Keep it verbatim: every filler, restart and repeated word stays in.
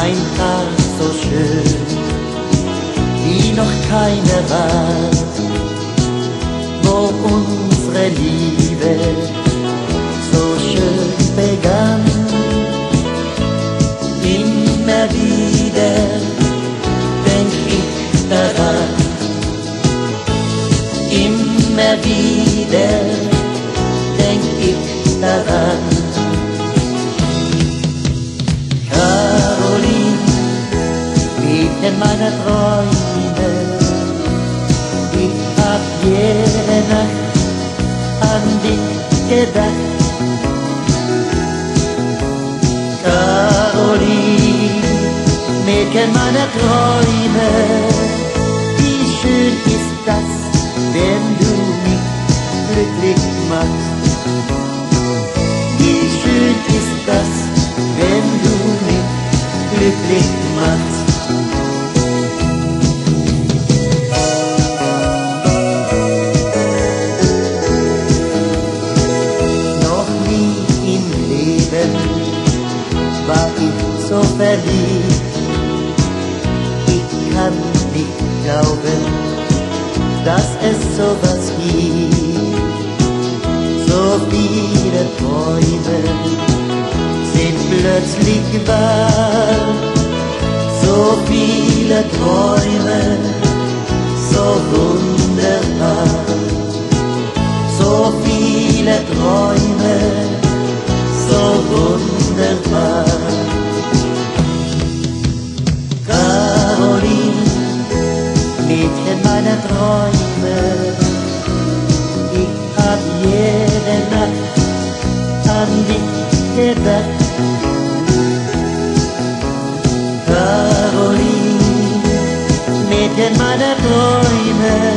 ein Tag so schön, wie noch keiner war, wo unsere Liebe so schön begann. Immer wieder denk ich daran, immer wieder denk ich daran. Caroline, Mädchen meiner Träume, ich hab jede Nacht an dich gedacht. Caroline, Mädchen meiner Träume, wie schön ist das, wenn du mich glücklich machst. Wie schön ist das, wenn du mich glücklich machst. Noch nie im Leben war ich so verliebt. Ich kann nicht glauben, dass es sowas gibt. So viele Träume sind plötzlich wahr. So viele Träume, so wunderbar. So viele Träume, so wunderbar. Caroline, Mädchen meiner Träume, ich hab jede Nacht an dich gedacht. Caroline, Mädchen meiner Träume,